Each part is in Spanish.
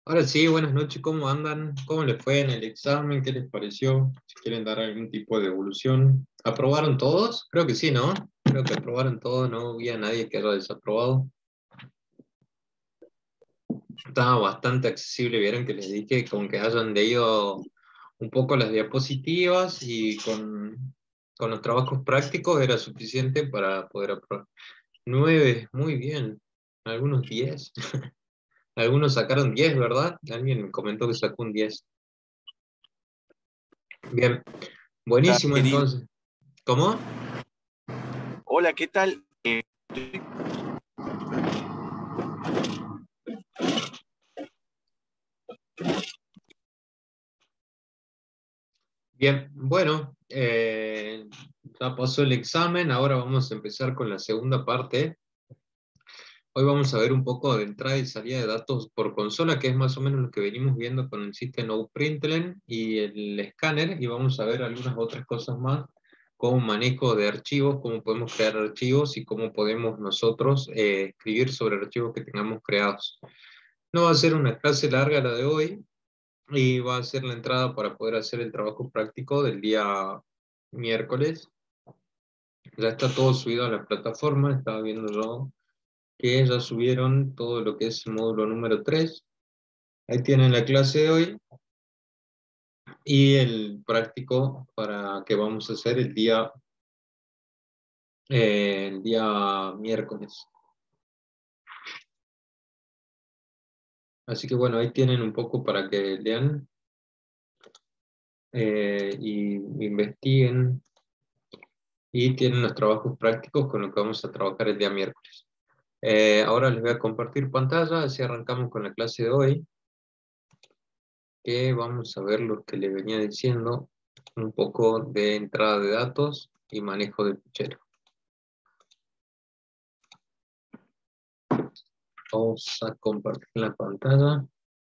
Ahora sí, buenas noches, ¿cómo andan? ¿Cómo les fue en el examen? ¿Qué les pareció? Si quieren dar algún tipo de evolución. ¿Aprobaron todos? Creo que sí, ¿no? Creo que aprobaron todos, no había nadie que haya desaprobado. Estaba bastante accesible, vieron que les dije con que hayan leído un poco las diapositivas y con los trabajos prácticos era suficiente para poder aprobar. 9, muy bien. Algunos 10. Algunos sacaron 10, ¿verdad? Alguien me comentó que sacó un 10. Bien. Hola, Buenísimo, querido. entonces. ¿Cómo? Hola, ¿qué tal? Bien, bueno, ya pasó el examen, ahora vamos a empezar con la segunda parte. Hoy vamos a ver un poco de entrada y salida de datos por consola, que es más o menos lo que venimos viendo con el System Out Println y el escáner, y vamos a ver algunas otras cosas más, como manejo de archivos, cómo podemos crear archivos y cómo podemos nosotros escribir sobre archivos que tengamos creados. No va a ser una clase larga la de hoy, y va a ser la entrada para poder hacer el trabajo práctico del día miércoles. Ya está todo subido a la plataforma, estaba viendo yo que ya subieron todo lo que es el módulo número 3. Ahí tienen la clase de hoy y el práctico para que vamos a hacer el día miércoles. Así que bueno, ahí tienen un poco para que lean y investiguen, y tienen los trabajos prácticos con lo que vamos a trabajar el día miércoles. Ahora les voy a compartir pantalla, así arrancamos con la clase de hoy, que vamos a ver lo que les venía diciendo, un poco de entrada de datos y manejo de fichero. Vamos a compartir la pantalla.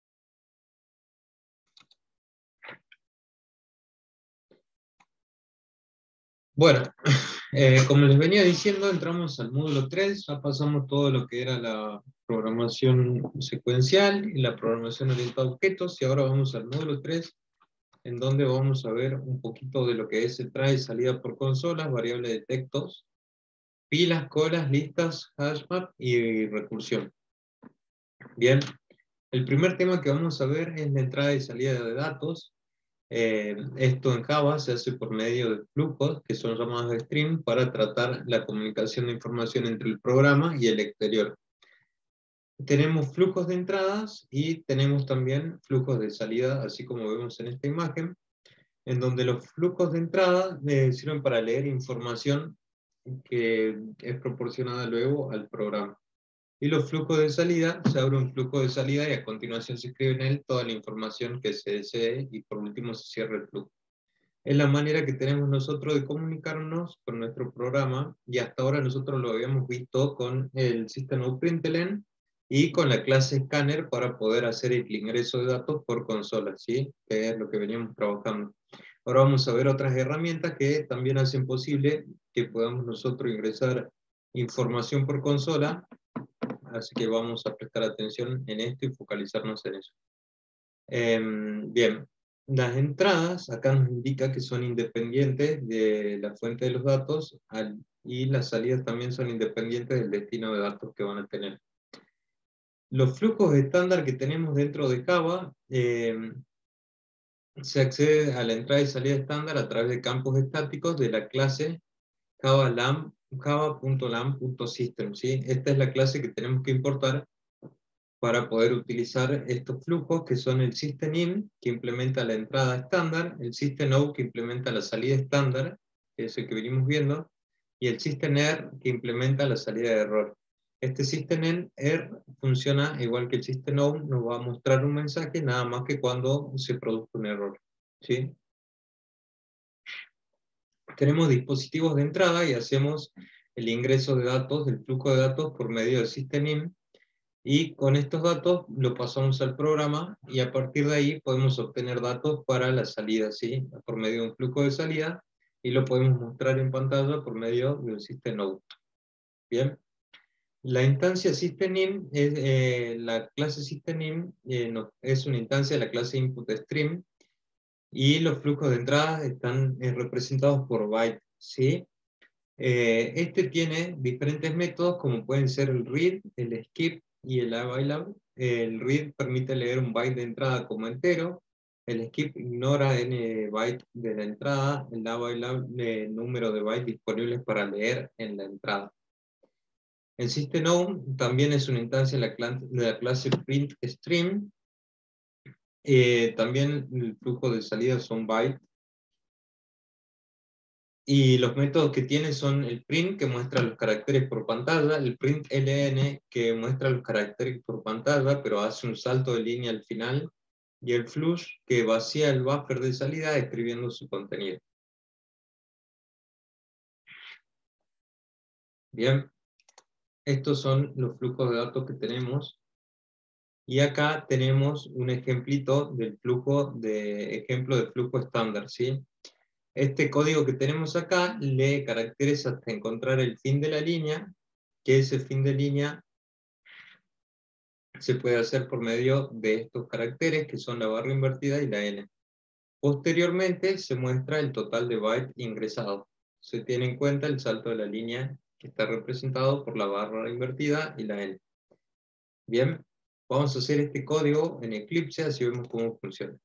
Bueno, como les venía diciendo, entramos al módulo 3, ya pasamos todo lo que era la programación secuencial y la programación orientada a objetos, y ahora vamos al módulo 3, en donde vamos a ver un poquito de lo que es entrada y salida por consolas, variables de textos, pilas, colas, listas, hashmap y recursión. Bien, el primer tema que vamos a ver es la entrada y salida de datos. Esto en Java se hace por medio de flujos, que son llamados stream, para tratar la comunicación de información entre el programa y el exterior. Tenemos flujos de entradas y tenemos también flujos de salida, así como vemos en esta imagen, en donde los flujos de entrada sirven para leer información que es proporcionada luego al programa. Y los flujos de salida, se abre un flujo de salida y a continuación se escribe en él toda la información que se desee y por último se cierra el flujo. Es la manera que tenemos nosotros de comunicarnos con nuestro programa, y hasta ahora nosotros lo habíamos visto con el System Out Println y con la clase Scanner para poder hacer el ingreso de datos por consola, ¿sí? Que es lo que veníamos trabajando. Ahora vamos a ver otras herramientas que también hacen posible que podamos nosotros ingresar información por consola, así que vamos a prestar atención en esto y focalizarnos en eso. Bien, las entradas acá nos indica que son independientes de la fuente de los datos, y las salidas también son independientes del destino de datos que van a tener. Los flujos estándar que tenemos dentro de Java, se accede a la entrada y salida estándar a través de campos estáticos de la clase java.lam.system, ¿sí? Esta es la clase que tenemos que importar para poder utilizar estos flujos, que son el system_in, que implementa la entrada estándar, el system_out, que implementa la salida estándar, que es el que venimos viendo, y el system_err, que implementa la salida de error. Este system_err funciona igual que el system_out, nos va a mostrar un mensaje nada más que cuando se produce un error, ¿sí? Tenemos dispositivos de entrada y hacemos el ingreso de datos, del flujo de datos por medio del system_in, y con estos datos lo pasamos al programa y a partir de ahí podemos obtener datos para la salida, ¿sí? Por medio de un flujo de salida, y lo podemos mostrar en pantalla por medio de un system_out. Bien. La instancia systemin, la clase systemin es una instancia de la clase input_stream, y los flujos de entrada están representados por byte, ¿sí? Este tiene diferentes métodos, como pueden ser el read, el skip y el available. El read permite leer un byte de entrada como entero, el skip ignora n byte de la entrada, el available número de bytes disponibles para leer en la entrada. El system_out también es una instancia de la clase printStream. También el flujo de salida son bytes. Y los métodos que tiene son el print, que muestra los caracteres por pantalla, el println, que muestra los caracteres por pantalla, pero hace un salto de línea al final, y el flush, que vacía el buffer de salida escribiendo su contenido. Bien, estos son los flujos de datos que tenemos. Y acá tenemos un ejemplito del ejemplo de flujo estándar, ¿sí? Este código que tenemos acá lee caracteres hasta encontrar el fin de la línea, que ese fin de línea se puede hacer por medio de estos caracteres, que son la barra invertida y la n. Posteriormente se muestra el total de bytes ingresados. Se tiene en cuenta el salto de la línea, que está representado por la barra invertida y la n. Bien, vamos a hacer este código en Eclipse, así vemos cómo funciona.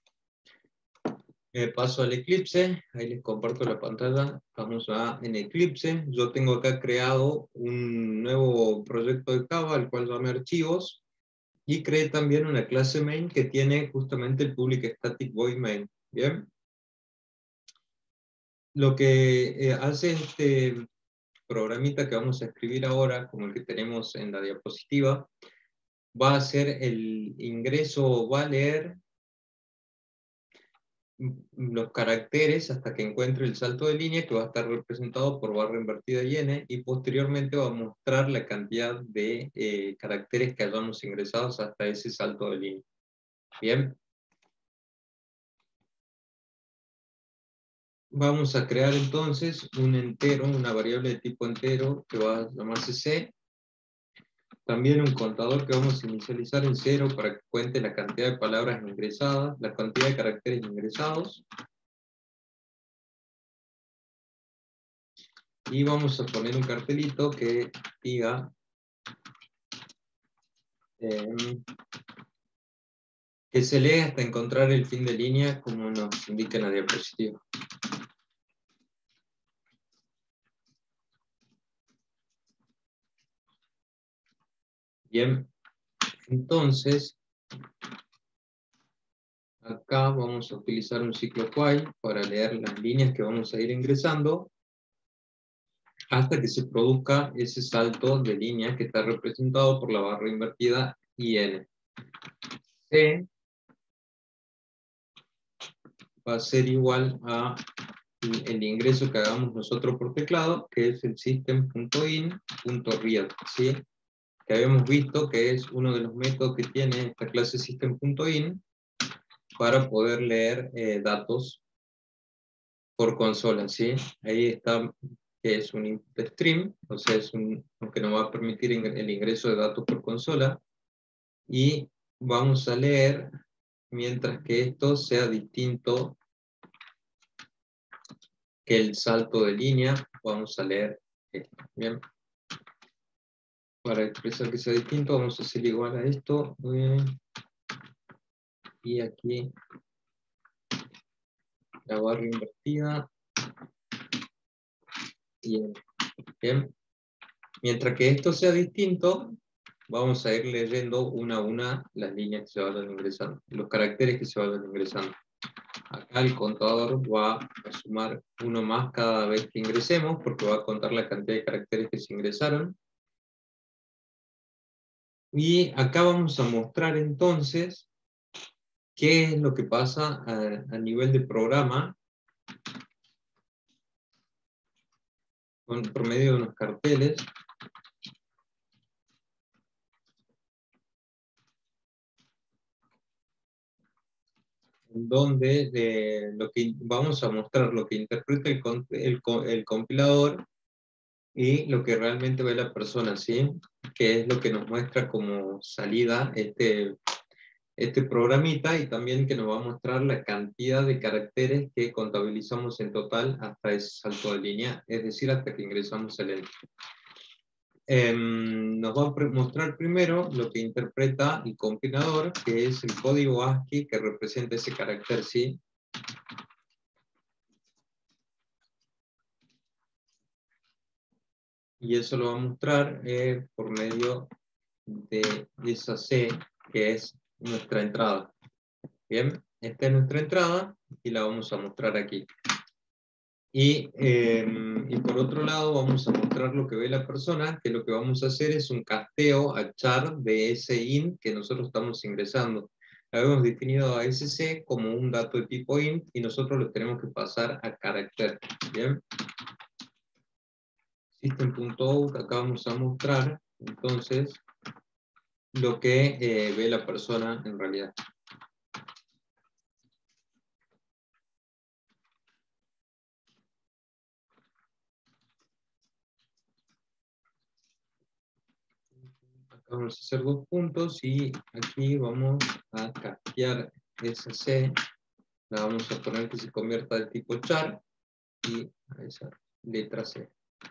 Paso al Eclipse, ahí les comparto la pantalla. Vamos en Eclipse. Yo tengo acá creado un nuevo proyecto de Java, al cual llamé archivos, y creé también una clase main que tiene justamente el public static void main. Bien, lo que hace este programita que vamos a escribir ahora, como el que tenemos en la diapositiva, va a hacer el ingreso, va a leer los caracteres hasta que encuentre el salto de línea, que va a estar representado por barra invertida y n, y posteriormente va a mostrar la cantidad de caracteres que hayamos ingresados hasta ese salto de línea. Bien. Vamos a crear entonces un entero, una variable de tipo entero que va a llamarse c. También un contador que vamos a inicializar en 0 para que cuente la cantidad de palabras ingresadas, la cantidad de caracteres ingresados. Y vamos a poner un cartelito que diga que se lee hasta encontrar el fin de línea, como nos indica en la diapositiva. Bien, entonces, acá vamos a utilizar un ciclo while para leer las líneas que vamos a ir ingresando hasta que se produzca ese salto de línea que está representado por la barra invertida y n. C va a ser igual a el ingreso que hagamos nosotros por teclado, que es el system.in.read, ¿sí? Que habíamos visto que es uno de los métodos que tiene esta clase system.in para poder leer datos por consola, ¿sí? Ahí está, que es un input stream, o sea, es lo que nos va a permitir el ingreso de datos por consola, y vamos a leer mientras que esto sea distinto que el salto de línea. Vamos a leer esto. Bien, para expresar que sea distinto vamos a hacer igual a esto, y aquí la barra invertida y bien. Mientras que esto sea distinto, vamos a ir leyendo una a una las líneas que se vayan ingresando, los caracteres que se vayan ingresando. Acá el contador va a sumar uno más cada vez que ingresemos, porque va a contar la cantidad de caracteres que se ingresaron. Y acá vamos a mostrar entonces qué es lo que pasa a nivel de programa por medio de unos carteles, donde vamos a mostrar lo que interpreta el compilador y lo que realmente ve la persona, ¿sí? Que es lo que nos muestra como salida este programita, y también que nos va a mostrar la cantidad de caracteres que contabilizamos en total hasta ese salto de línea, es decir, hasta que ingresamos el enter. Nos va a mostrar primero lo que interpreta el compilador, que es el código ASCII que representa ese carácter, ¿sí? Y eso lo va a mostrar por medio de esa C, que es nuestra entrada. Bien, esta es nuestra entrada y la vamos a mostrar aquí. Y por otro lado vamos a mostrar lo que ve la persona, que lo que vamos a hacer es un casteo a char de ese int que nosotros estamos ingresando. Habíamos definido a SC como un dato de tipo int y nosotros lo tenemos que pasar a carácter. Bien. System.out, acá vamos a mostrar entonces lo que ve la persona en realidad. Acá vamos a hacer 2 puntos y aquí vamos a castear esa C, la vamos a poner que se convierta de tipo char y a esa letra C.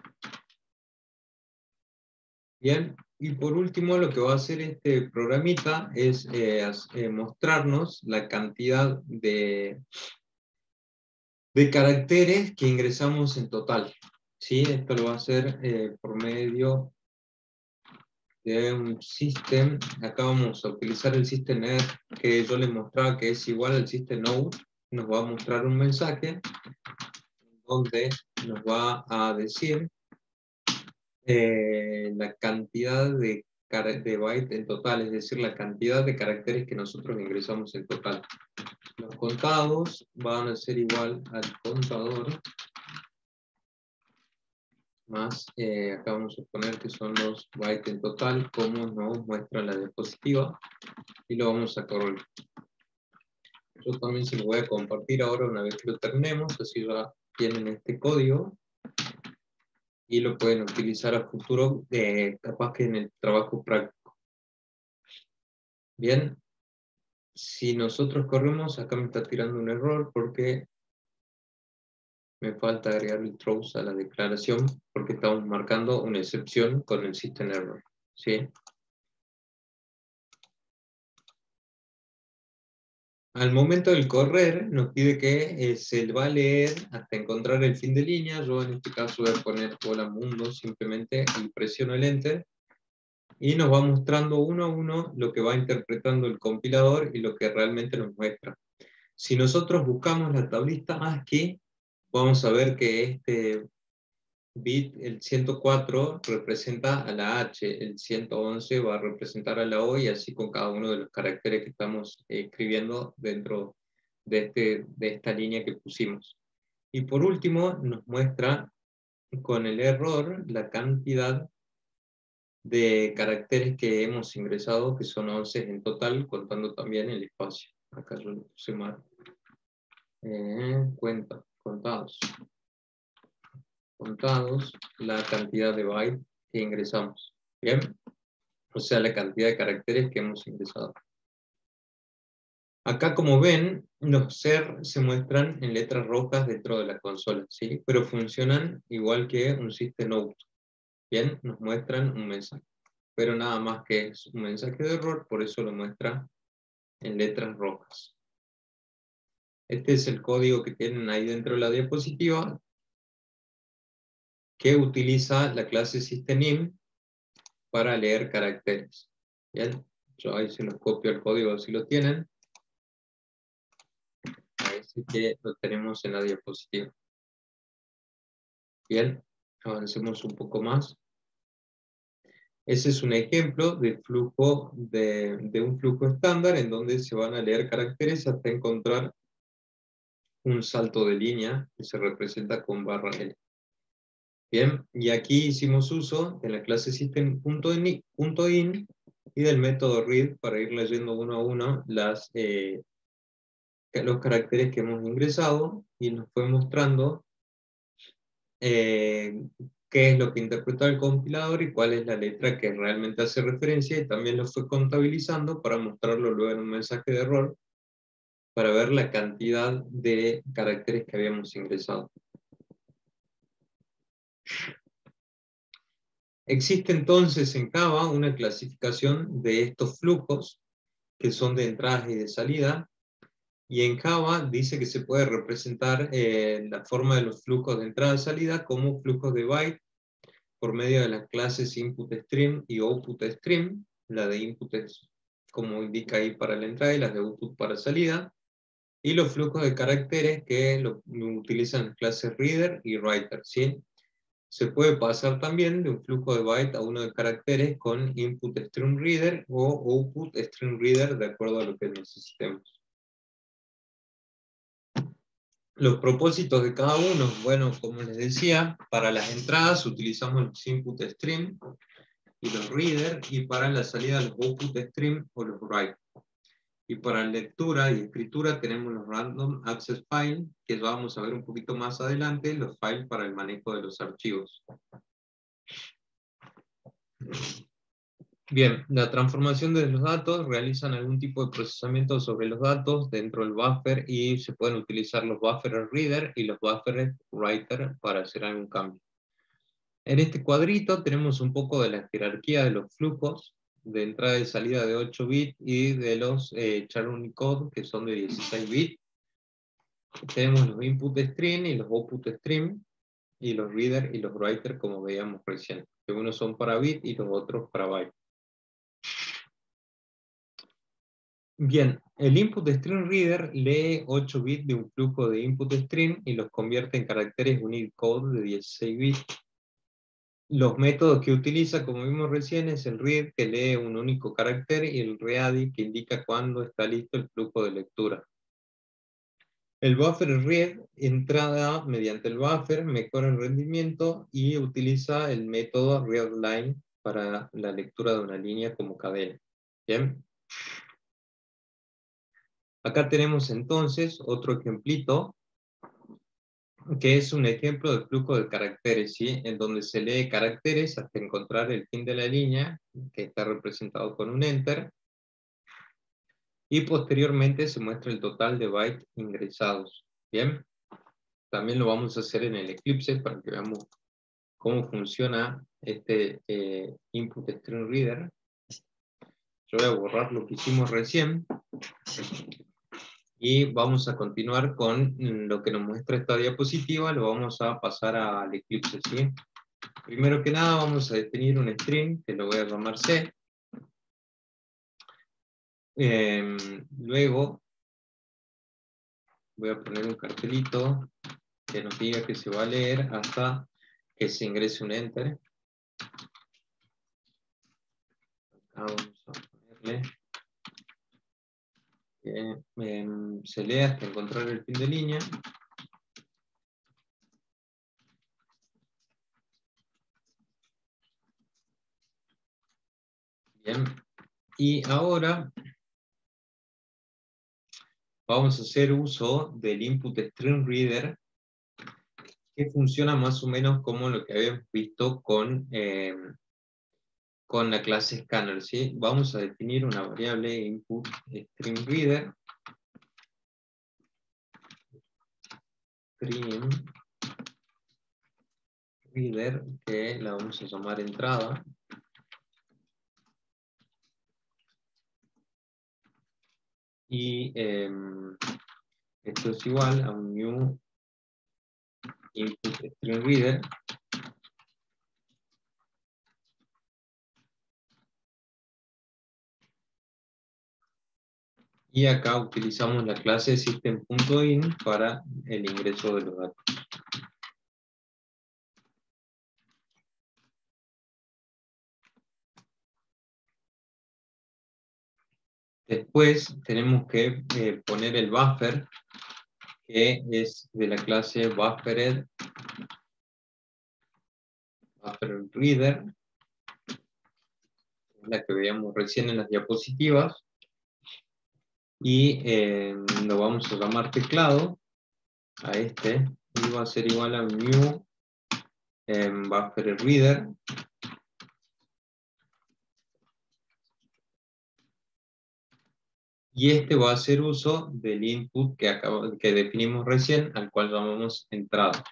Bien, y por último lo que va a hacer este programita es mostrarnos la cantidad de caracteres que ingresamos en total. ¿Sí? Esto lo va a hacer por medio de un system. Acá vamos a utilizar el system err que yo les mostraba, que es igual al system out. Nos va a mostrar un mensaje donde nos va a decir la cantidad de bytes en total, es decir, la cantidad de caracteres que nosotros ingresamos en total. Los contados van a ser igual al contador más, acá vamos a poner que son los bytes en total, como nos muestra la diapositiva, y lo vamos a correr. Yo también se lo voy a compartir ahora una vez que lo terminemos, así ya tienen este código, y lo pueden utilizar a futuro, capaz que en el trabajo práctico. Bien, si nosotros corremos, acá me está tirando un error porque me falta agregar el throws a la declaración, porque estamos marcando una excepción con el system error. ¿Sí? Al momento del correr, nos pide que se va a leer hasta encontrar el fin de línea. Yo en este caso voy a poner hola mundo simplemente y presiono el enter. Y nos va mostrando uno a uno lo que va interpretando el compilador y lo que realmente nos muestra. Si nosotros buscamos la tablita ASCII, vamos a ver que este bit, el 104, representa a la H, el 111 va a representar a la O, y así con cada uno de los caracteres que estamos escribiendo dentro de esta línea que pusimos. Y por último, nos muestra con el error la cantidad de caracteres que hemos ingresado, que son 11 en total, contando también el espacio. Acá yo lo puse mal. Contados la cantidad de bytes que ingresamos. ¿Bien? O sea, la cantidad de caracteres que hemos ingresado. Acá, como ven, los ser se muestran en letras rojas dentro de la consola, ¿sí? Pero funcionan igual que un system out. Bien, nos muestran un mensaje. Pero nada más que es un mensaje de error, por eso lo muestra en letras rojas. Este es el código que tienen ahí dentro de la diapositiva, que utiliza la clase systemIn para leer caracteres. Bien, yo ahí se los copio el código si lo tienen. Así que lo tenemos en la diapositiva. Bien, avancemos un poco más. Ese es un ejemplo de flujo de un flujo estándar en donde se van a leer caracteres hasta encontrar un salto de línea que se representa con barra L. Bien, y aquí hicimos uso de la clase system.in y del método read para ir leyendo uno a uno los caracteres que hemos ingresado, y nos fue mostrando qué es lo que interpretó el compilador y cuál es la letra que realmente hace referencia, y también lo fue contabilizando para mostrarlo luego en un mensaje de error, para ver la cantidad de caracteres que habíamos ingresado. Existe entonces en Java una clasificación de estos flujos, que son de entradas y de salida, y en Java dice que se puede representar la forma de los flujos de entrada y salida como flujos de byte, por medio de las clases input_stream y output_stream. La de input es como indica ahí para la entrada y las de output para salida. Y los flujos de caracteres que lo utilizan las clases reader y writer, ¿sí? Se puede pasar también de un flujo de byte a uno de caracteres con input_stream_reader o output_stream_reader, de acuerdo a lo que necesitemos. Los propósitos de cada uno, bueno, como les decía, para las entradas utilizamos los input_stream y los reader, y para la salida los output_stream o los write. Y para lectura y escritura tenemos los random access file, que vamos a ver un poquito más adelante, los files para el manejo de los archivos. Bien, la transformación de los datos realizan algún tipo de procesamiento sobre los datos dentro del buffer, y se pueden utilizar los buffer reader y los buffer writer para hacer algún cambio. En este cuadrito tenemos un poco de la jerarquía de los flujos de entrada y salida de 8 bits y de los char Unicode, que son de 16 bits. Tenemos los input stream y los output stream, y los reader y los writer, como veíamos recién, que unos son para bit y los otros para byte. Bien, el input_stream_reader lee 8 bits de un flujo de input_stream y los convierte en caracteres Unicode de 16 bits. Los métodos que utiliza, como vimos recién, es el read, que lee un único carácter, y el ready, que indica cuándo está listo el flujo de lectura. El buffer read entrada mediante el buffer, mejora el rendimiento y utiliza el método readLine para la lectura de una línea como cadena. Bien. Acá tenemos entonces otro ejemplito, que es un ejemplo de flujo de caracteres, ¿sí? En donde se lee caracteres hasta encontrar el fin de la línea, que está representado con un enter, y posteriormente se muestra el total de bytes ingresados. Bien, también lo vamos a hacer en el Eclipse para que veamos cómo funciona este input_stream_reader. Yo voy a borrar lo que hicimos recién y vamos a continuar con lo que nos muestra esta diapositiva. Lo vamos a pasar al Eclipse, ¿sí? Primero que nada vamos a definir un string, que lo voy a llamar C. Luego voy a poner un cartelito que nos diga que se va a leer hasta que se ingrese un enter. Acá vamos a ponerle que se lee hasta encontrar el fin de línea. Bien, y ahora vamos a hacer uso del input_stream_reader, que funciona más o menos como lo que habíamos visto con la clase scanner, ¿sí? Vamos a definir una variable input_stream_reader, stream_reader, que la vamos a llamar entrada. Y esto es igual a un new input_stream_reader. Y acá utilizamos la clase system.in para el ingreso de los datos. Después tenemos que poner el buffer, que es de la clase buffered, bufferedReader, la que veíamos recién en las diapositivas, y lo vamos a llamar teclado a este, y va a ser igual a new buffer reader. Y este va a hacer uso del input que definimos recién, al cual llamamos entrada.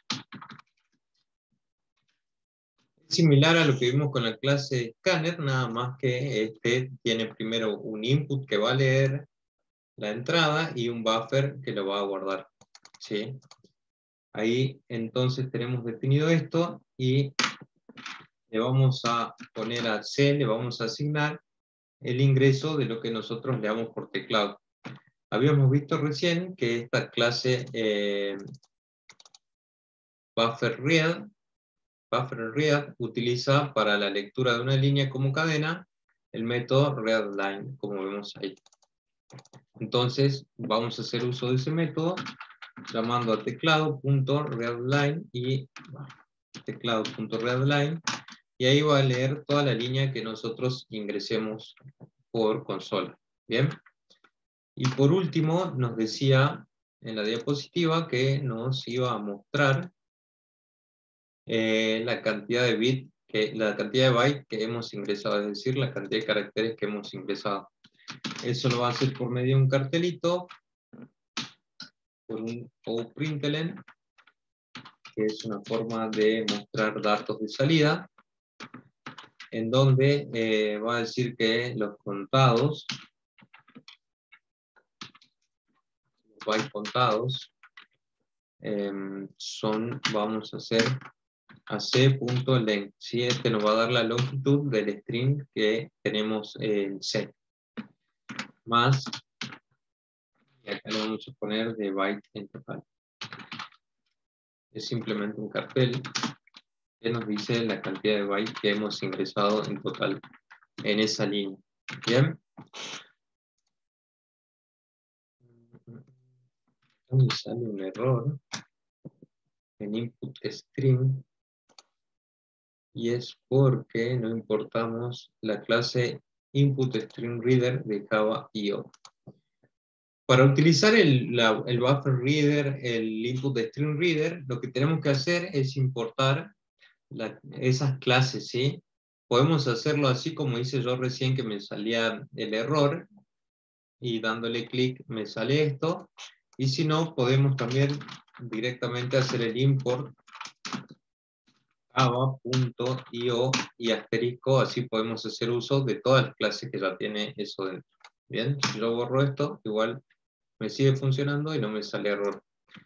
Similar a lo que vimos con la clase scanner, nada más que este tiene primero un input que va a leer la entrada y un buffer que lo va a guardar. ¿Sí? Ahí entonces tenemos definido esto y le vamos a poner a C, le vamos a asignar el ingreso de lo que nosotros le damos por teclado. Habíamos visto recién que esta clase buffer read utiliza para la lectura de una línea como cadena el método readLine, como vemos ahí. Entonces vamos a hacer uso de ese método llamando a teclado.readline y teclado.readline, y ahí va a leer toda la línea que nosotros ingresemos por consola. Bien. Y por último nos decía en la diapositiva que nos iba a mostrar la cantidad de bits, la cantidad de bytes que hemos ingresado, es decir, la cantidad de caracteres que hemos ingresado. Eso lo va a hacer por medio de un cartelito, por un oprintln, que es una forma de mostrar datos de salida, en donde va a decir que los contados, los bytes contados, vamos a hacer a c.length, ¿sí? Este nos va a dar la longitud del string que tenemos en C, más, y acá le vamos a poner de byte en total. Es simplemente un cartel que nos dice la cantidad de bytes que hemos ingresado en total en esa línea. ¿Bien? Me sale un error en input string, y es porque no importamos la clase input_string_reader de Java.io. Para utilizar el buffer reader, el input_string_reader, lo que tenemos que hacer es importar esas clases, ¿sí? Podemos hacerlo así como hice yo recién, que me salía el error, y dándole clic me sale esto, y si no, podemos también directamente hacer el import java.io y asterisco, así podemos hacer uso de todas las clases que ya tiene eso dentro. Bien, si yo borro esto, igual me sigue funcionando y no me sale error.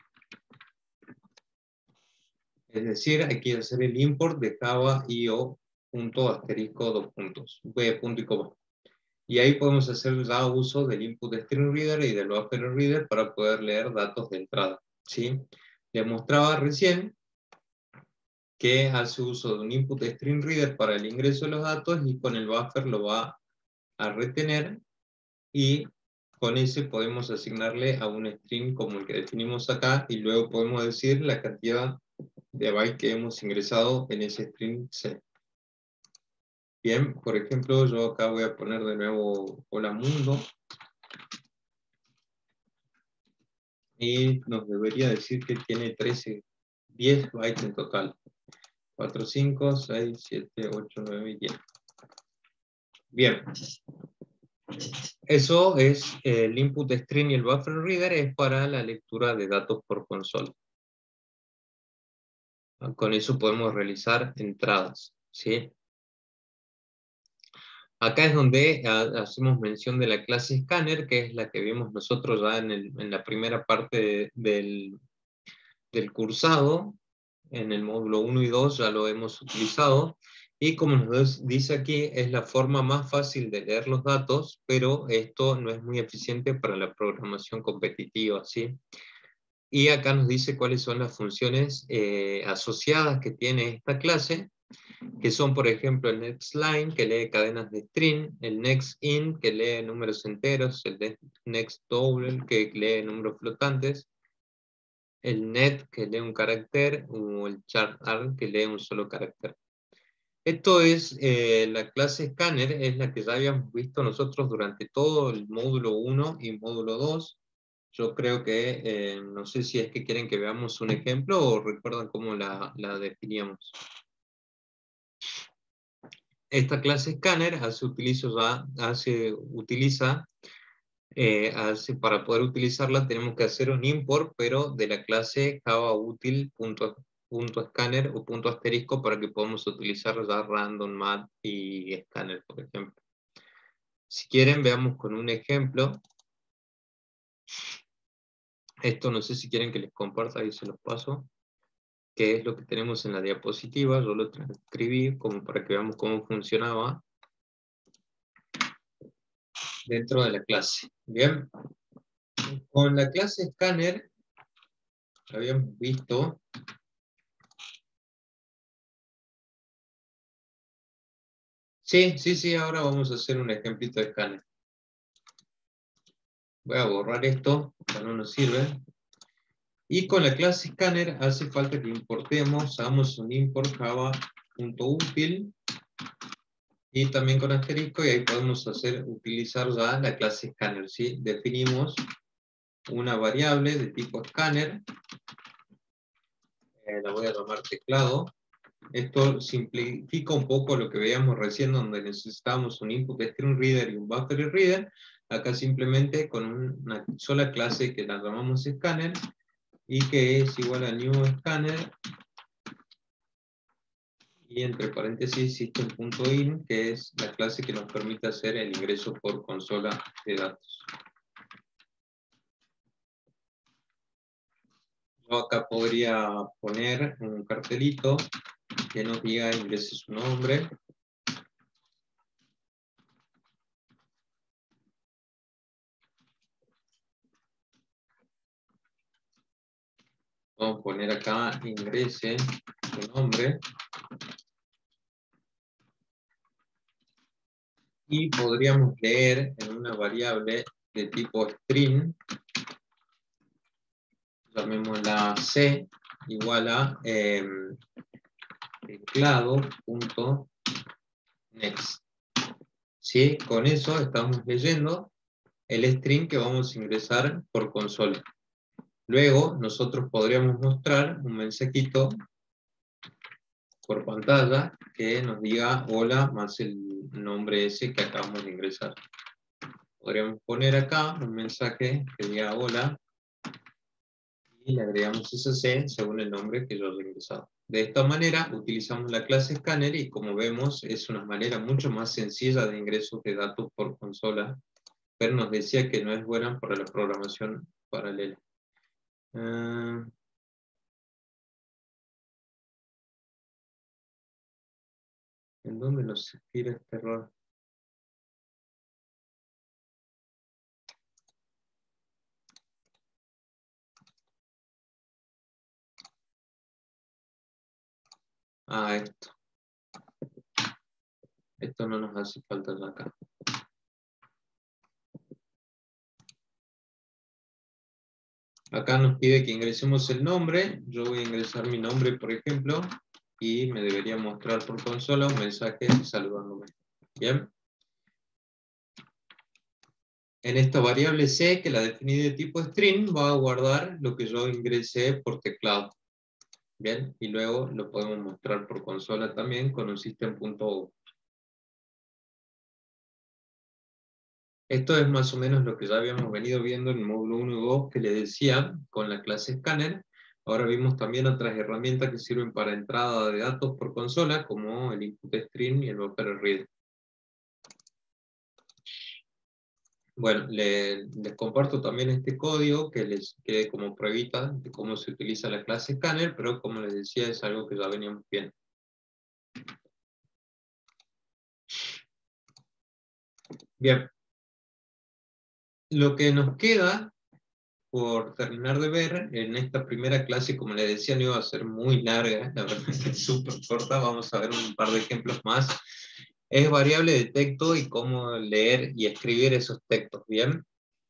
Es decir, hay que hacer el import de java.io asterisco 2 puntos, punto y coma. Y ahí podemos hacer ya uso del input string reader y del buffer reader para poder leer datos de entrada. ¿Sí? Les mostraba recién que hace uso de un input string reader para el ingreso de los datos, y con el buffer lo va a retener, y con ese podemos asignarle a un string como el que definimos acá, y luego podemos decir la cantidad de bytes que hemos ingresado en ese string C. Bien, por ejemplo, yo acá voy a poner de nuevo hola mundo, y nos debería decir que tiene 10 bytes en total. 4, 5, 6, 7, 8, 9 y 10. Bien. Eso es el input string, y el buffer reader es para la lectura de datos por consola. Con eso podemos realizar entradas, ¿sí? Acá es donde hacemos mención de la clase scanner, que es la que vimos nosotros ya en la primera parte del cursado. En el módulo 1 y 2 ya lo hemos utilizado, y como nos dice aquí, es la forma más fácil de leer los datos, pero esto no es muy eficiente para la programación competitiva, ¿sí? Y acá nos dice cuáles son las funciones asociadas que tiene esta clase, que son, por ejemplo, el nextLine, que lee cadenas de string, el nextInt, que lee números enteros, el nextDouble, que lee números flotantes, el net, que lee un carácter, o el chartArg, que lee un solo carácter. Esto es, la clase scanner es la que ya habíamos visto nosotros durante todo el módulo 1 y módulo 2. Yo creo que, no sé si es que quieren que veamos un ejemplo o recuerdan cómo la definíamos. esta clase scanner para poder utilizarla tenemos que hacer un import, pero de la clase Java util punto scanner o punto asterisco para que podamos utilizar ya random mat y scanner, por ejemplo. Si quieren, veamos con un ejemplo. Esto no sé si quieren que les comparta, ahí se los paso. Que es lo que tenemos en la diapositiva. Yo lo transcribí como para que veamos cómo funcionaba dentro de la clase. Bien. Con la clase scanner habíamos visto sí, ahora vamos a hacer un ejemplito de scanner. Voy a borrar esto, ya no nos sirve. Y con la clase scanner hace falta que importemos, hagamos un import java.util y también con asterisco, y ahí podemos utilizar ya la clase scanner, ¿sí? Definimos una variable de tipo scanner, la voy a llamar teclado. Esto simplifica un poco lo que veíamos recién, donde necesitábamos un input string reader y un buffer reader. Acá simplemente con una sola clase que la llamamos scanner, y que es igual a new scanner, y entre paréntesis system.in, que es la clase que nos permite hacer el ingreso por consola de datos. Yo acá podría poner un cartelito que nos diga ingrese su nombre. Vamos a poner acá ingrese su nombre. Y podríamos leer en una variable de tipo string, llamémosla C, igual a teclado.next. ¿Sí? Con eso estamos leyendo el string que vamos a ingresar por consola. Luego nosotros podríamos mostrar un mensajito por pantalla que nos diga hola más el nombre ese que acabamos de ingresar. Podríamos poner acá un mensaje que diga hola y le agregamos ese C según el nombre que yo he ingresado. De esta manera utilizamos la clase scanner y, como vemos, es una manera mucho más sencilla de ingresos de datos por consola, pero nos decía que no es buena para la programación paralela. ¿En dónde nos expira este error? Ah, esto. Esto no nos hace falta ya acá. Acá nos pide que ingresemos el nombre. Yo voy a ingresar mi nombre, por ejemplo, y me debería mostrar por consola un mensaje saludándome. Bien. En esta variable C, que la definí de tipo string, va a guardar lo que yo ingresé por teclado. Bien, y luego lo podemos mostrar por consola también con un system.out. Esto es más o menos lo que ya habíamos venido viendo en el módulo 1 y 2 que le decía con la clase scanner. Ahora vimos también otras herramientas que sirven para entrada de datos por consola, como el input string y el buffer read. Bueno, les comparto también este código que les quede como pruebita de cómo se utiliza la clase scanner, pero como les decía es algo que ya veníamos viendo. Bien, lo que nos queda por terminar de ver en esta primera clase, como les decía, no iba a ser muy larga, la verdad es que es súper corta, vamos a ver un par de ejemplos más. Es variable de texto y cómo leer y escribir esos textos, ¿bien?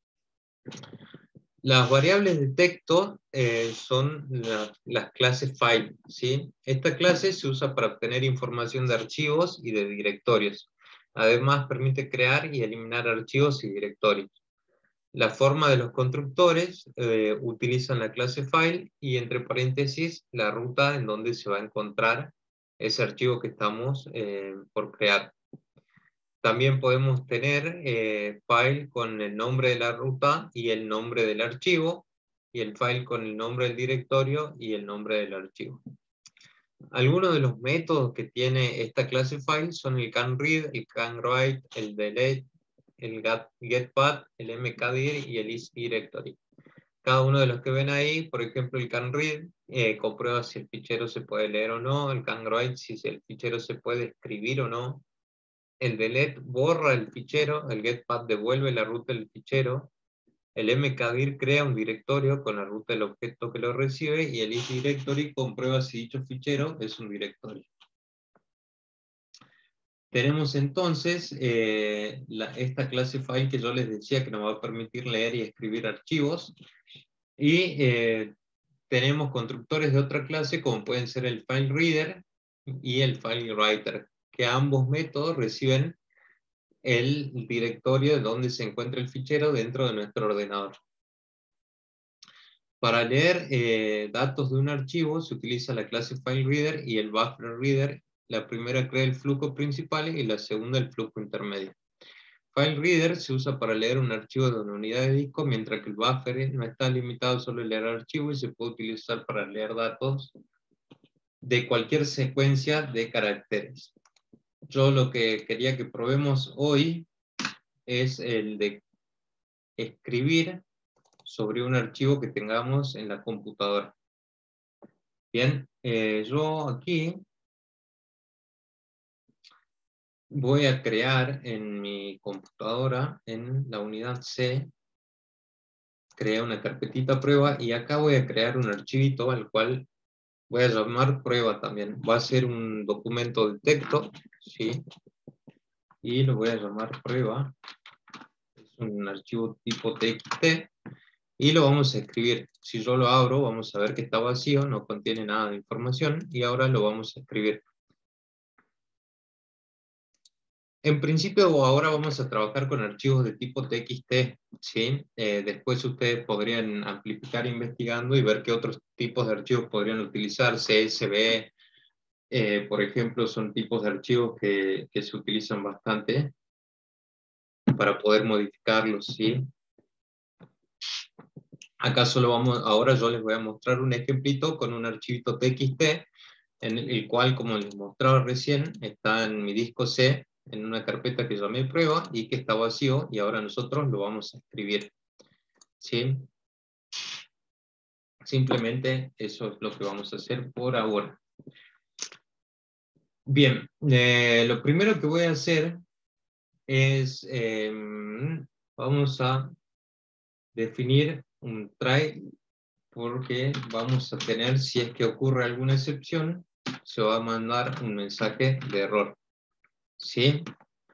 Las variables de texto son las clases file, ¿sí? Esta clase se usa para obtener información de archivos y de directorios. Además, permite crear y eliminar archivos y directorios. La forma de los constructores utilizan la clase file y entre paréntesis la ruta en donde se va a encontrar ese archivo que estamos por crear. También podemos tener file con el nombre de la ruta y el nombre del archivo, y el file con el nombre del directorio y el nombre del archivo. Algunos de los métodos que tiene esta clase file son el canRead, el canWrite, el delete, el getPath, el mkdir y el isDirectory. Cada uno de los que ven ahí, por ejemplo, el canRead comprueba si el fichero se puede leer o no, el canWrite si el fichero se puede escribir o no, el delete borra el fichero, el getPath devuelve la ruta del fichero, el mkdir crea un directorio con la ruta del objeto que lo recibe, y el isDirectory comprueba si dicho fichero es un directorio. Tenemos entonces esta clase file que yo les decía que nos va a permitir leer y escribir archivos, y tenemos constructores de otra clase como pueden ser el FileReader y el FileWriter, que ambos métodos reciben el directorio donde se encuentra el fichero dentro de nuestro ordenador. Para leer datos de un archivo se utiliza la clase FileReader y el BufferReader. La primera crea el flujo principal y la segunda el flujo intermedio. FileReader se usa para leer un archivo de una unidad de disco, mientras que el buffer no está limitado solo a leer archivos y se puede utilizar para leer datos de cualquier secuencia de caracteres. Yo lo que quería que probemos hoy es el de escribir sobre un archivo que tengamos en la computadora. Bien, yo aquí voy a crear en mi computadora, en la unidad C, creé una carpetita prueba, y acá voy a crear un archivito al cual voy a llamar prueba también. Va a ser un documento de texto, ¿sí? Y lo voy a llamar prueba. Es un archivo tipo txt. Y lo vamos a escribir. Si yo lo abro, vamos a ver que está vacío, no contiene nada de información, y ahora lo vamos a escribir. En principio, ahora vamos a trabajar con archivos de tipo txt, ¿sí? Después ustedes podrían amplificar investigando y ver qué otros tipos de archivos podrían utilizar. CSV, por ejemplo, son tipos de archivos que se utilizan bastante para poder modificarlos, ¿sí? Acá ahora yo les voy a mostrar un ejemplito con un archivito txt, en el cual, como les mostraba recién, está en mi disco C, en una carpeta que llamé prueba, y que está vacío, y ahora nosotros lo vamos a escribir, ¿sí? Simplemente eso es lo que vamos a hacer por ahora. Bien, lo primero que voy a hacer es, vamos a definir un try, porque vamos a tener, si es que ocurre alguna excepción, se va a mandar un mensaje de error, ¿sí?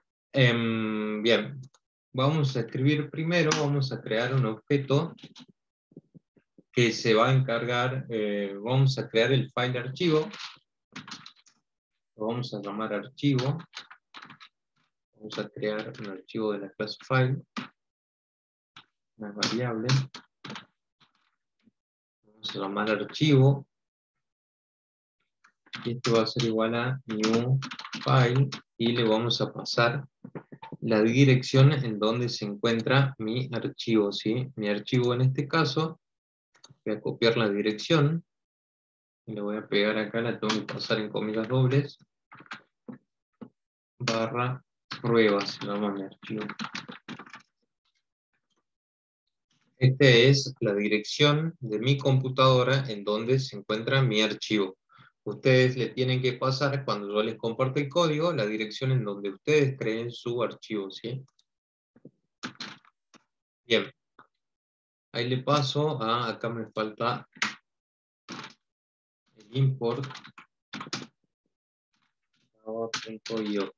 Bien, vamos a escribir primero, vamos a crear un objeto que se va a encargar, vamos a crear el file archivo, lo vamos a llamar archivo, vamos a crear un archivo de la clase file, una variable, vamos a llamar archivo, y esto va a ser igual a new file, y le vamos a pasar la dirección en donde se encuentra mi archivo, ¿sí? Mi archivo en este caso, voy a copiar la dirección, y le voy a pegar acá, la tengo que pasar en comillas dobles, barra pruebas, se llama mi archivo. Esta es la dirección de mi computadora en donde se encuentra mi archivo. Ustedes le tienen que pasar, cuando yo les comparto el código, la dirección en donde ustedes creen su archivo, ¿sí? Bien. Ahí le paso acá me falta el import java.io.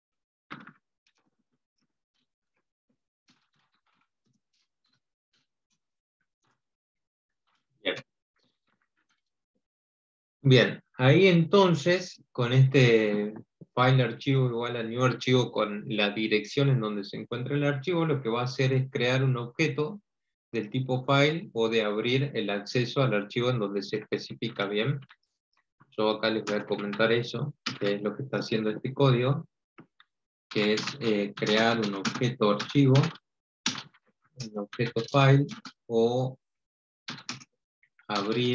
Bien. Bien, ahí entonces, con este file archivo igual a new archivo con la dirección en donde se encuentra el archivo, lo que va a hacer es crear un objeto del tipo file, o de abrir el acceso al archivo en donde se especifica. Bien. Yo acá les voy a comentar eso, que es lo que está haciendo este código, que es crear un objeto archivo, un objeto file, o abrir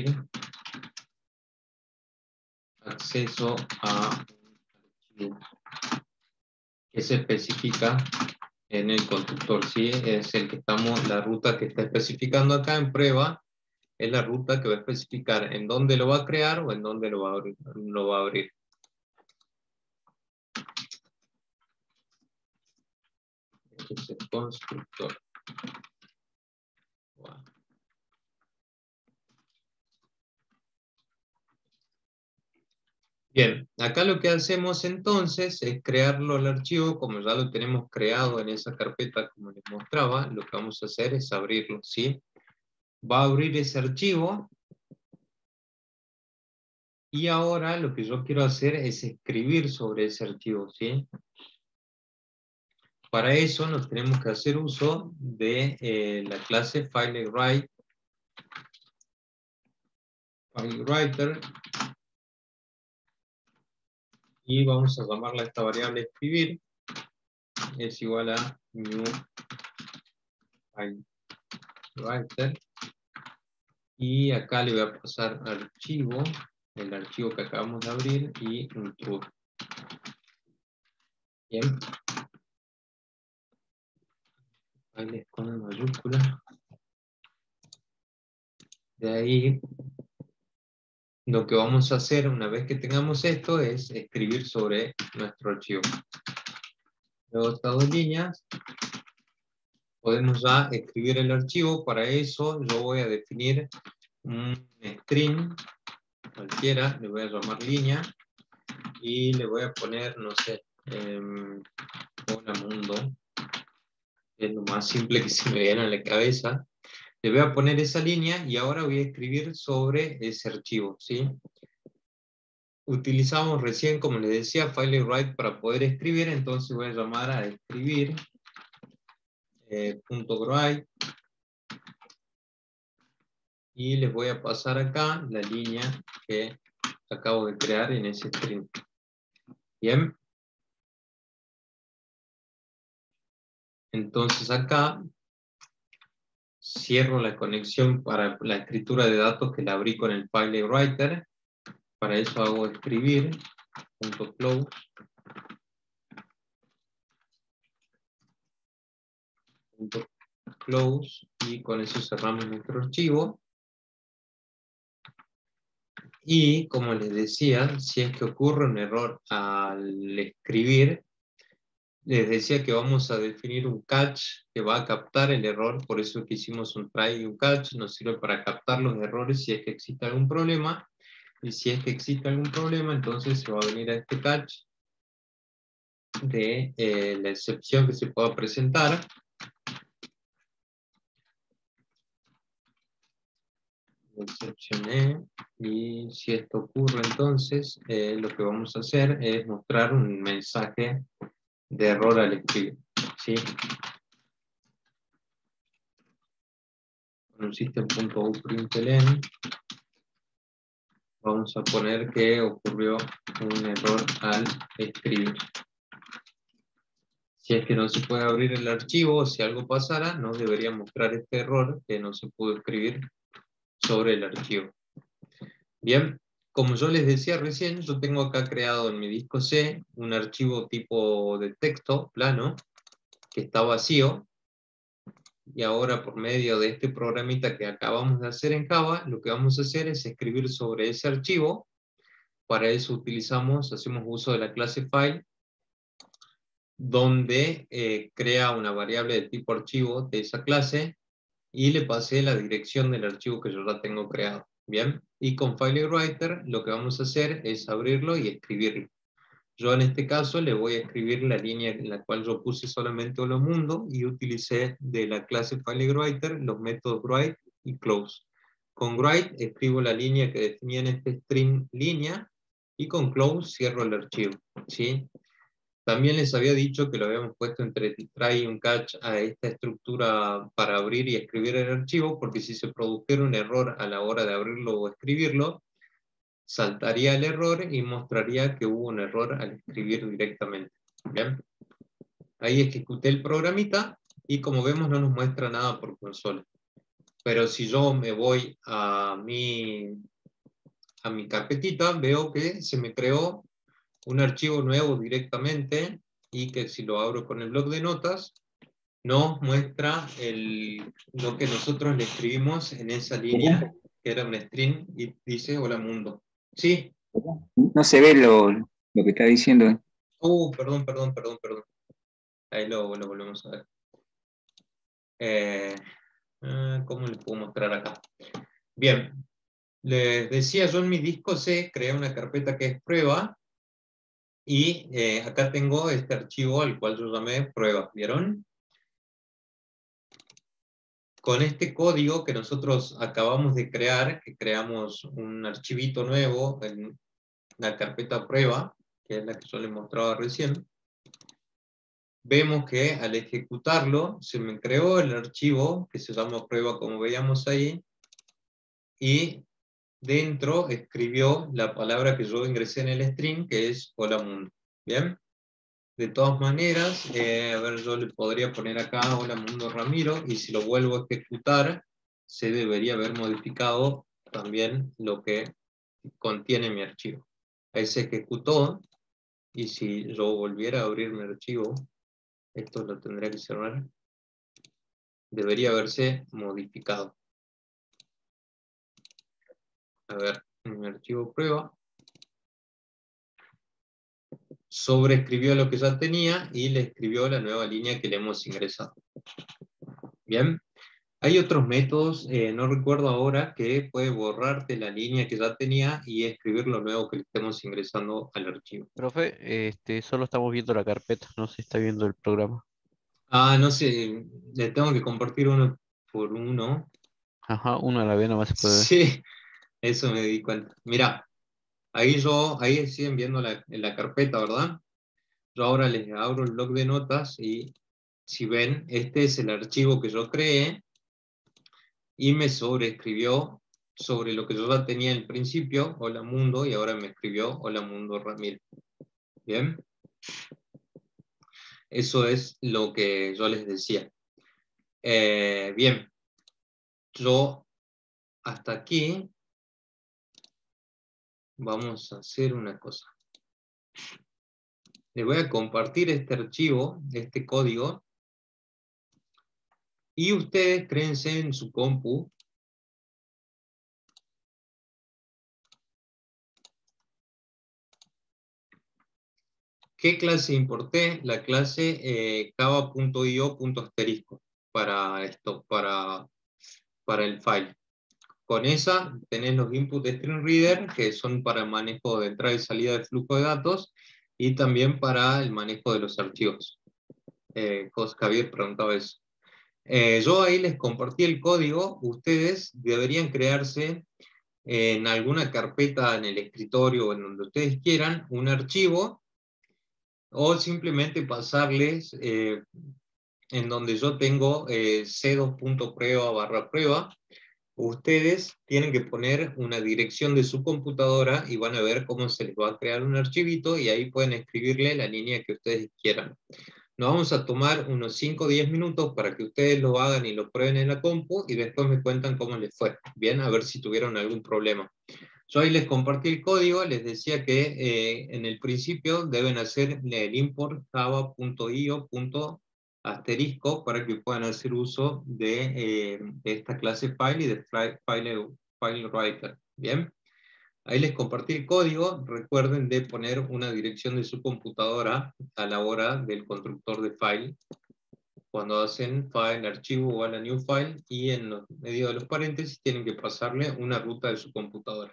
acceso a un archivo que se especifica en el constructor, ¿sí? Es el que estamos, la ruta que está especificando acá en prueba, es la ruta que va a especificar en dónde lo va a crear o en dónde lo va a abrir. Este es el constructor. Wow. Bien, acá lo que hacemos entonces es crearlo al archivo, como ya lo tenemos creado en esa carpeta como les mostraba, lo que vamos a hacer es abrirlo, ¿sí? Va a abrir ese archivo, y ahora lo que yo quiero hacer es escribir sobre ese archivo, ¿sí? Para eso nos tenemos que hacer uso de la clase FileWriter, y vamos a llamarla esta variable escribir, es igual a new FileWriter, y acá le voy a pasar archivo, el archivo que acabamos de abrir, y un true. Bien. Files con mayúscula. De ahí, lo que vamos a hacer una vez que tengamos esto es escribir sobre nuestro archivo. Luego estas dos líneas, podemos ya escribir el archivo. Para eso yo voy a definir un string cualquiera, le voy a llamar línea, y le voy a poner, no sé, hola mundo, es lo más simple que se me viene a la cabeza. Le voy a poner esa línea y ahora voy a escribir sobre ese archivo, ¿sí? Utilizamos recién, como les decía, FileWrite para poder escribir, entonces voy a llamar a escribir .write, y les voy a pasar acá la línea que acabo de crear en ese string. Bien. Entonces acá cierro la conexión para la escritura de datos que la abrí con el FileWriter. Para eso hago escribir .close, .close, y con eso cerramos nuestro archivo. Y como les decía, si es que ocurre un error al escribir, les decía que vamos a definir un catch que va a captar el error, por eso que hicimos un try y un catch, nos sirve para captar los errores si es que existe algún problema, y si es que existe algún problema, entonces se va a venir a este catch de la excepción que se pueda presentar. Excepcioné, y si esto ocurre entonces, lo que vamos a hacer es mostrar un mensaje de error al escribir, ¿sí? Con un system.out.println vamos a poner que ocurrió un error al escribir. Si es que no se puede abrir el archivo, o si algo pasara, nos debería mostrar este error que no se pudo escribir sobre el archivo. Bien, como yo les decía recién, yo tengo acá creado en mi disco C un archivo tipo de texto plano que está vacío, y ahora por medio de este programita que acabamos de hacer en Java, lo que vamos a hacer es escribir sobre ese archivo. Para eso hacemos uso de la clase file, donde crea una variable de tipo archivo de esa clase, y le pasé la dirección del archivo que yo ya tengo creado. Bien, y con FileWriter lo que vamos a hacer es abrirlo y escribirlo. Yo en este caso le voy a escribir la línea en la cual yo puse solamente hola mundo, y utilicé de la clase FileWriter los métodos write y close. Con write escribo la línea que definía en este string línea, y con close cierro el archivo, ¿sí? También les había dicho que lo habíamos puesto entre try y un catch a esta estructura para abrir y escribir el archivo, porque si se produjera un error a la hora de abrirlo o escribirlo, saltaría el error y mostraría que hubo un error al escribir directamente. Bien, ahí ejecuté el programita y como vemos no nos muestra nada por consola. Pero si yo me voy a mi carpetita, veo que se me creó un archivo nuevo directamente y que si lo abro con el bloc de notas, nos muestra lo que nosotros le escribimos en esa línea, que era un string, y dice hola mundo. ¿Sí? No se ve lo que está diciendo. Perdón. Ahí lo volvemos a ver. ¿Cómo les puedo mostrar acá? Bien, les decía yo en mi disco C, creé una carpeta que es prueba, y acá tengo este archivo al cual yo llamé prueba, ¿vieron? Con este código que nosotros acabamos de crear, que creamos un archivito nuevo en la carpeta prueba, que es la que yo les mostraba recién, vemos que al ejecutarlo se me creó el archivo que se llama prueba como veíamos ahí, y dentro escribió la palabra que yo ingresé en el string, que es hola mundo. ¿Bien? De todas maneras, a ver, yo le podría poner acá hola mundo Ramiro, y si lo vuelvo a ejecutar, se debería haber modificado también lo que contiene mi archivo. Ahí se ejecutó, y si yo volviera a abrir mi archivo, esto lo tendría que cerrar, debería haberse modificado. A ver, en mi archivo prueba, sobreescribió lo que ya tenía y le escribió la nueva línea que le hemos ingresado. Bien, hay otros métodos, no recuerdo ahora, que puede borrarte la línea que ya tenía y escribir lo nuevo que le estemos ingresando al archivo. Profe, solo estamos viendo la carpeta, no se está viendo el programa. Ah, no sé, le tengo que compartir uno por uno. Ajá, uno a la vez nomás se puede ver. Sí, eso me di cuenta. Mirá, ahí siguen viendo en la carpeta, ¿verdad? Yo ahora les abro el bloc de notas y si ven, este es el archivo que yo creé y me sobreescribió sobre lo que yo ya tenía en el principio, hola mundo, y ahora me escribió hola mundo Ramiro. ¿Bien? Eso es lo que yo les decía. Bien, yo hasta aquí vamos a hacer una cosa. Les voy a compartir este archivo, este código, y ustedes créense en su compu. ¿Qué clase importé? La clase java.io.asterisco para esto, para el file. Con esa tenés los inputs de StreamReader, que son para el manejo de entrada y salida de flujo de datos, y también para el manejo de los archivos. Javier preguntaba eso. Yo ahí les compartí el código. Ustedes deberían crearse en alguna carpeta en el escritorio o en donde ustedes quieran un archivo, o simplemente pasarles en donde yo tengo c2.prueba/prueba. Ustedes tienen que poner una dirección de su computadora y van a ver cómo se les va a crear un archivito, y ahí pueden escribirle la línea que ustedes quieran. Nos vamos a tomar unos 5 o 10 minutos para que ustedes lo hagan y lo prueben en la compu, y después me cuentan cómo les fue. Bien, a ver si tuvieron algún problema. Yo ahí les compartí el código, les decía que en el principio deben hacer el import java.io.asterisco para que puedan hacer uso de esta clase file y de file writer. Bien, ahí les compartí el código. Recuerden de poner una dirección de su computadora a la hora del constructor de file, cuando hacen file, archivo o a la new file, y en medio de los paréntesis tienen que pasarle una ruta de su computadora.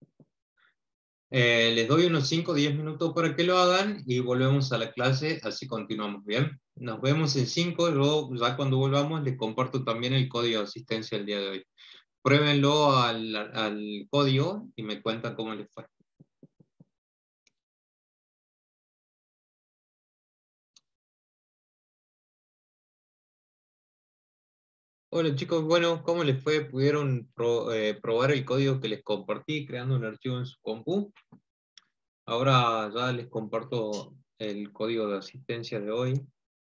Les doy unos 5 o 10 minutos para que lo hagan y volvemos a la clase, así continuamos, ¿bien? Nos vemos en 5, yo ya cuando volvamos les comparto también el código de asistencia el día de hoy. Pruébenlo al código y me cuentan cómo les fue. Hola chicos, bueno, ¿cómo les fue? ¿Pudieron probar el código que les compartí creando un archivo en su compu? Ahora ya les comparto el código de asistencia de hoy.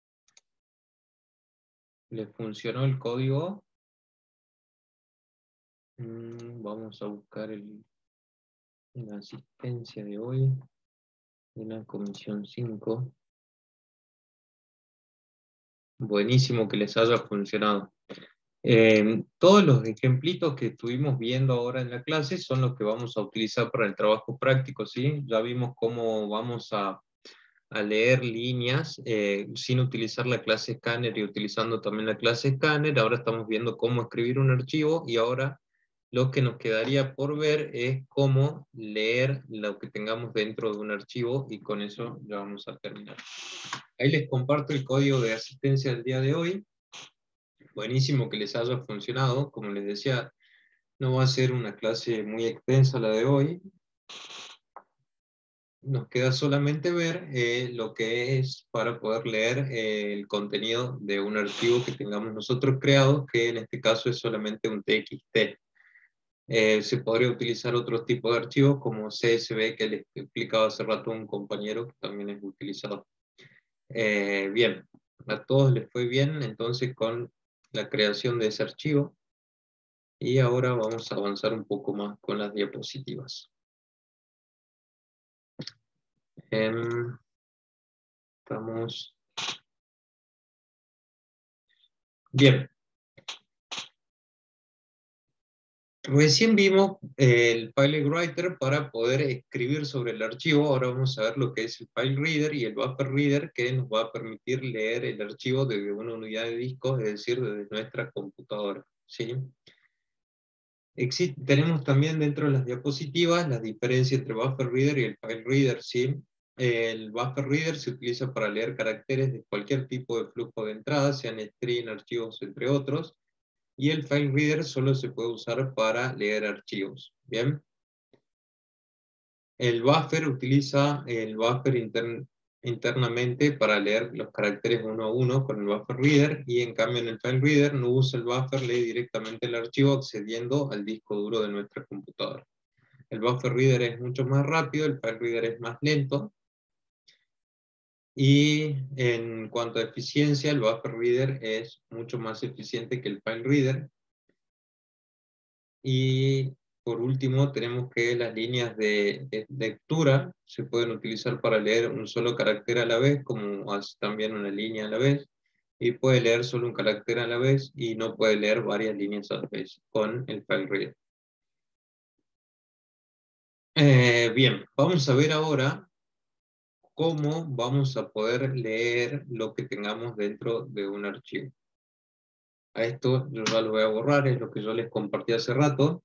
¿Les funcionó el código? Vamos a buscar la asistencia de hoy, de la comisión 5. Buenísimo que les haya funcionado. Todos los ejemplitos que estuvimos viendo ahora en la clase son los que vamos a utilizar para el trabajo práctico, ¿sí? Ya vimos cómo vamos a leer líneas sin utilizar la clase Scanner y utilizando también la clase Scanner. Ahora estamos viendo cómo escribir un archivo y ahora lo que nos quedaría por ver es cómo leer lo que tengamos dentro de un archivo y con eso ya vamos a terminar. Ahí les comparto el código de asistencia del día de hoy. Buenísimo que les haya funcionado. Como les decía, no va a ser una clase muy extensa la de hoy. Nos queda solamente ver lo que es para poder leer el contenido de un archivo que tengamos nosotros creado, que en este caso es solamente un TXT. Se podría utilizar otros tipos de archivos como CSV, que les explicaba hace rato un compañero que también es utilizado. Bien, a todos les fue bien entonces con la creación de ese archivo. Y ahora vamos a avanzar un poco más con las diapositivas. Estamos... Bien. Recién vimos el File Writer para poder escribir sobre el archivo. Ahora vamos a ver lo que es el File Reader y el Buffer Reader, que nos va a permitir leer el archivo desde una unidad de disco, es decir, desde nuestra computadora, ¿sí? Tenemos también dentro de las diapositivas la diferencia entre Buffer Reader y el File Reader, ¿sí? El Buffer Reader se utiliza para leer caracteres de cualquier tipo de flujo de entrada, sean string, archivos, entre otros. Y el File Reader solo se puede usar para leer archivos, ¿bien? El buffer utiliza el buffer internamente para leer los caracteres uno a uno con el buffer reader, y en cambio en el File Reader no usa el buffer, lee directamente el archivo accediendo al disco duro de nuestra computadora. El buffer reader es mucho más rápido, el File Reader es más lento. Y en cuanto a eficiencia, el buffer reader es mucho más eficiente que el File Reader. Y por último, tenemos que las líneas de lectura se pueden utilizar para leer un solo carácter a la vez, como hace también una línea a la vez, y puede leer solo un carácter a la vez, y no puede leer varias líneas a la vez con el File Reader. Bien, vamos a ver ahora cómo vamos a poder leer lo que tengamos dentro de un archivo. A esto yo ya lo voy a borrar, es lo que yo les compartí hace rato.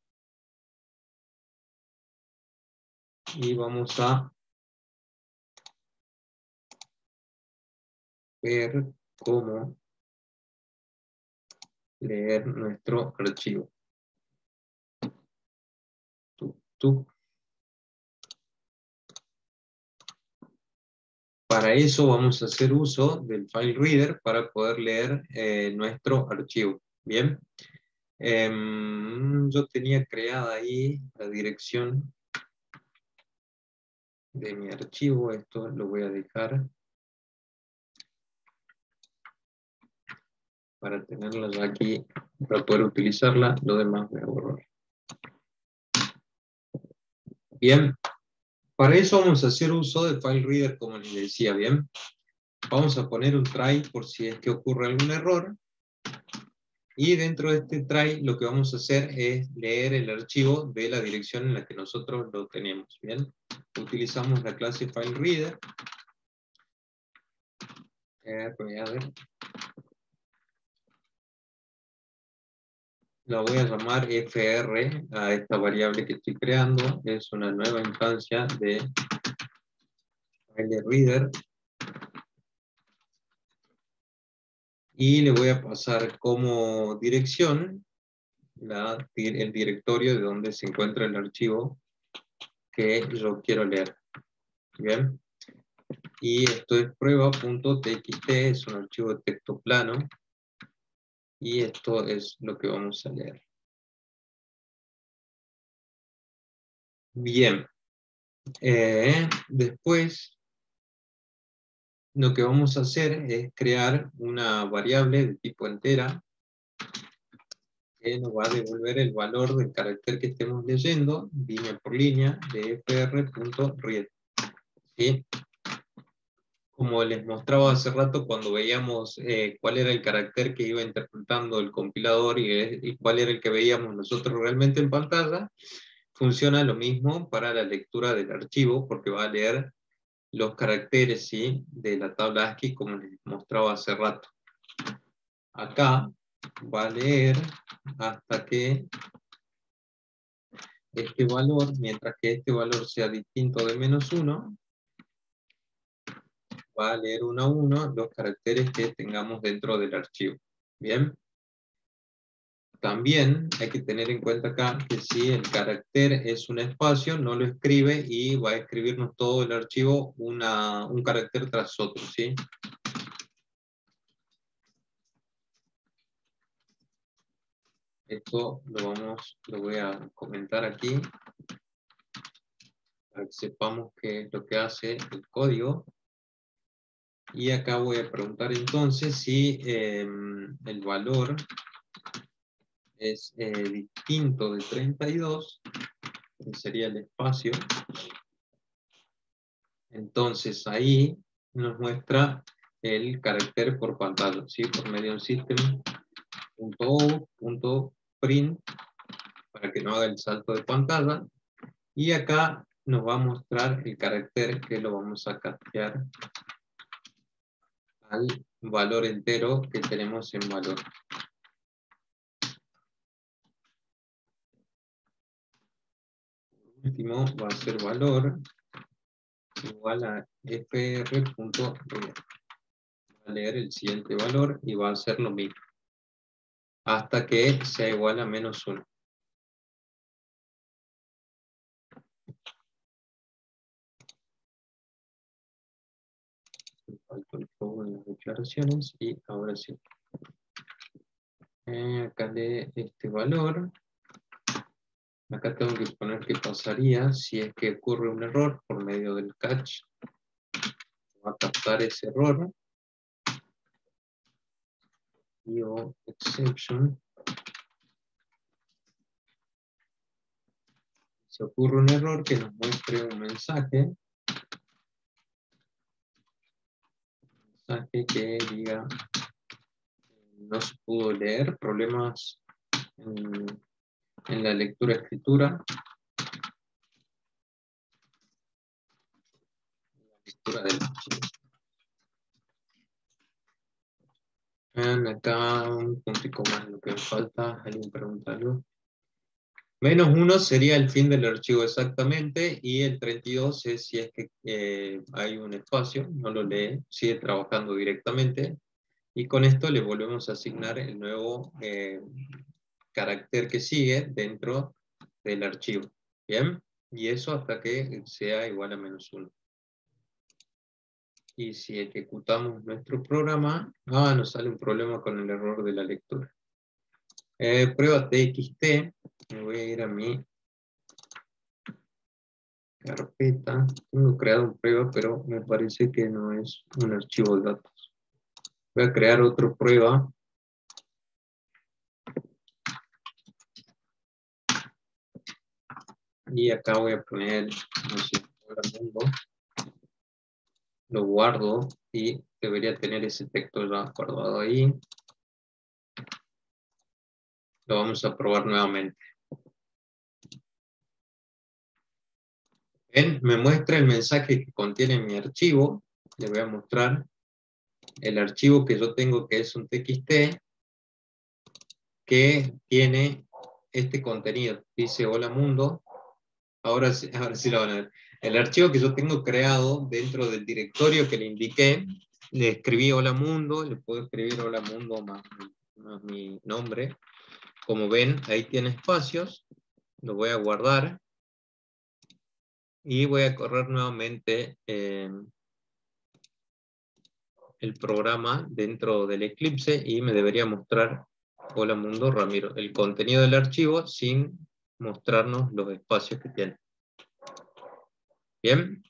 Y vamos a ver cómo leer nuestro archivo. Para eso vamos a hacer uso del File Reader para poder leer nuestro archivo. Bien. Yo tenía creada ahí la dirección de mi archivo. Esto lo voy a dejar para tenerla ya aquí, para poder utilizarla. Lo demás voy a borrar. Bien. Para eso vamos a hacer uso de File Reader, como les decía, bien. Vamos a poner un try por si es que ocurre algún error. Y dentro de este try lo que vamos a hacer es leer el archivo de la dirección en la que nosotros lo tenemos, ¿bien? Utilizamos la clase File Reader. Voy a ver. La voy a llamar fr a esta variable que estoy creando. Es una nueva instancia de File Reader. Y le voy a pasar como dirección el directorio de donde se encuentra el archivo que yo quiero leer. Bien. Y esto es prueba.txt, es un archivo de texto plano. Y esto es lo que vamos a leer. Bien. Después, lo que vamos a hacer es crear una variable de tipo entera que nos va a devolver el valor del carácter que estemos leyendo, línea por línea, de fr.read. ¿Sí? Como les mostraba hace rato cuando veíamos cuál era el carácter que iba interpretando el compilador y cuál era el que veíamos nosotros realmente en pantalla, funciona lo mismo para la lectura del archivo, porque va a leer los caracteres, ¿sí?, de la tabla ASCII como les mostraba hace rato. Acá va a leer hasta que este valor, mientras que este valor sea distinto de -1, va a leer 1 a 1 los caracteres que tengamos dentro del archivo. Bien. También hay que tener en cuenta acá que si el carácter es un espacio, no lo escribe y va a escribirnos todo el archivo un carácter tras otro, ¿sí? Esto lo voy a comentar aquí para que sepamos qué es lo que hace el código. Y acá voy a preguntar entonces si el valor es distinto de 32, que sería el espacio. Entonces ahí nos muestra el carácter por pantalla, ¿sí? Por medio del system.out.print para que no haga el salto de pantalla. Y acá nos va a mostrar el carácter que lo vamos a castear al valor entero que tenemos en valor. Por último va a ser valor igual a fr.read. Va a leer el siguiente valor y va a hacer lo mismo hasta que sea igual a -1. Faltó el juego en las declaraciones y ahora sí. Acá lee este valor. Acá tengo que poner qué pasaría si es que ocurre un error por medio del catch. Va a captar ese error. Y o exception. Si ocurre un error, que nos muestre un mensaje. Mensaje que diga no se pudo leer, problemas en la lectura-escritura. Lectura del archivo. Acá un puntico más lo que me falta. ¿Alguien pregunta algo? -1 sería el fin del archivo exactamente, y el 32 es si es que hay un espacio, no lo lee, sigue trabajando directamente, y con esto le volvemos a asignar el nuevo carácter que sigue dentro del archivo. ¿Bien? Y eso hasta que sea igual a -1. Y si ejecutamos nuestro programa, nos sale un problema con el error de la lectura. Prueba txt, me voy a ir a mi carpeta. Tengo creado un prueba, pero me parece que no es un archivo de datos. Voy a crear otro prueba. Y acá voy a poner, no sé, hola mundo. Lo guardo y debería tener ese texto ya guardado ahí. Lo vamos a probar nuevamente. Ven, me muestra el mensaje que contiene mi archivo. Le voy a mostrar el archivo que yo tengo, que es un txt, que tiene este contenido. Dice hola mundo. Ahora sí lo van a ver. El archivo que yo tengo creado dentro del directorio que le indiqué, le escribí hola mundo, le puedo escribir hola mundo más mi nombre. Como ven, ahí tiene espacios. Lo voy a guardar. Y voy a correr nuevamente el programa dentro del Eclipse y me debería mostrar Hola mundo, Ramiro. El contenido del archivo sin mostrarnos los espacios que tiene. Bien.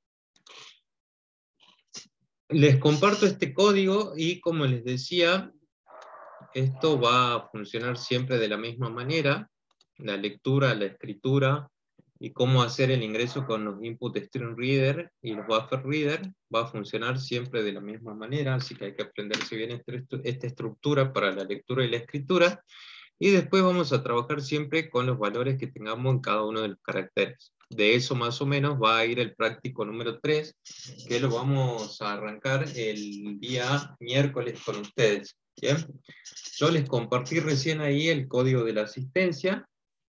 Les comparto este código y como les decía, esto va a funcionar siempre de la misma manera. La lectura, la escritura y cómo hacer el ingreso con los input stream reader y los buffer reader va a funcionar siempre de la misma manera, así que hay que aprenderse bien esta estructura para la lectura y la escritura. Y después vamos a trabajar siempre con los valores que tengamos en cada uno de los caracteres. De eso más o menos va a ir el práctico número 3, que lo vamos a arrancar el día miércoles con ustedes. ¿Bien? Yo les compartí recién ahí el código de la asistencia.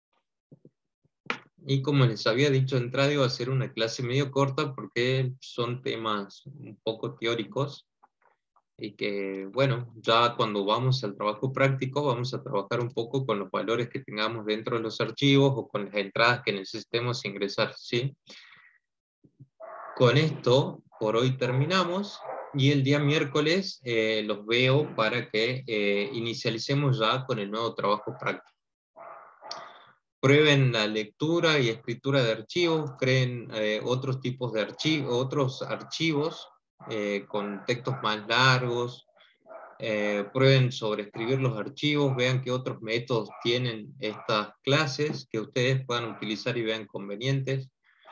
Y como les había dicho de entrada, iba a ser una clase medio corta porque son temas un poco teóricos. Y que, bueno, ya cuando vamos al trabajo práctico, vamos a trabajar un poco con los valores que tengamos dentro de los archivos o con las entradas que necesitemos ingresar, ¿sí? Con esto, por hoy terminamos, y el día miércoles los veo para que inicialicemos ya con el nuevo trabajo práctico. Prueben la lectura y escritura de archivos, creen otros tipos de archivos, otros archivos con textos más largos, prueben sobreescribir los archivos, vean qué otros métodos tienen estas clases que ustedes puedan utilizar y vean convenientes.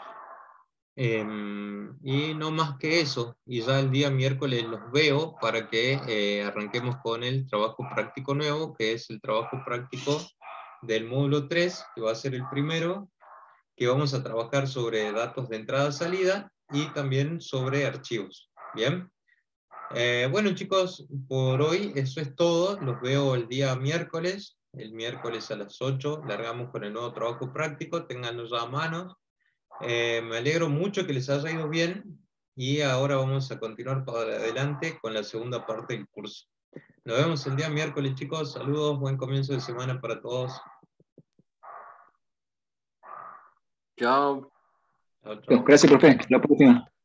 Y no más que eso, y ya el día miércoles los veo para que arranquemos con el trabajo práctico nuevo, que es el trabajo práctico del módulo 3, que va a ser el primero, que vamos a trabajar sobre datos de entrada-salida y también sobre archivos. ¿Bien? Bueno chicos, por hoy eso es todo. Los veo el día miércoles. El miércoles a las 8 largamos con el nuevo trabajo práctico. Ténganlo ya a mano. Me alegro mucho que les haya ido bien. Y ahora vamos a continuar para adelante con la segunda parte del curso. Nos vemos el día miércoles chicos. Saludos, buen comienzo de semana para todos. Chao. Chao, chao. Gracias, profe. La próxima.